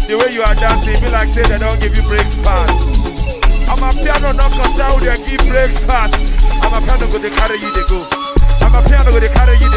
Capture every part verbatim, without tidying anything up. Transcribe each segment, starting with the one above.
The way you are dancing, be like say they don't give you breakfast. I'm a piano knocker down, they give breakfast. I'm a piano go, they carry you, they go. I'm a piano go, they carry you, they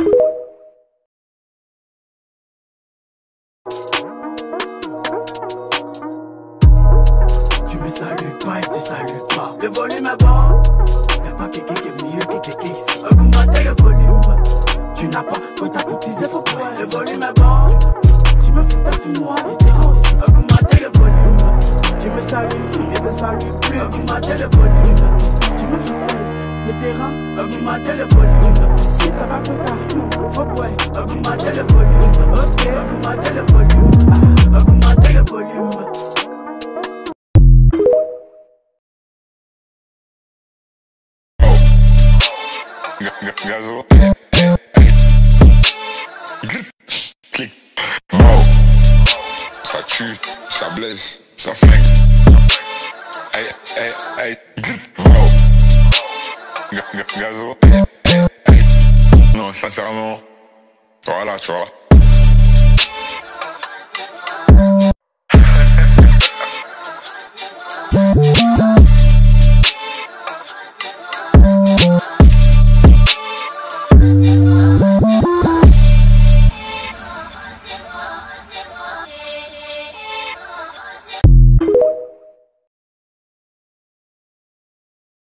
Tu me salues pas et te salues pas. Le volume est bon. Y'a pas quelqu'un qui est mieux que quelqu'un ici. Augmentez le volume. Tu n'as pas quand à cotiser, faut pas. Le volume est bon. Tu me fous pas sur moi et t'es aussi. Augmentez le volume. Tu me salues et te salues plus. Augmentez le volume. Tu me fous pas le terrain. Augmentez le volume. Si t'as pas quota, faut pas. Augmentez le volume. Ok, augmentez le volume. Ah, augmentez le volume. Gazo. Clic. Bro. Ça tue, ça blesse, ça flingue. Hey, hey, hey. Bro. Gazo. Non, sincèrement. Voilà, tu vois.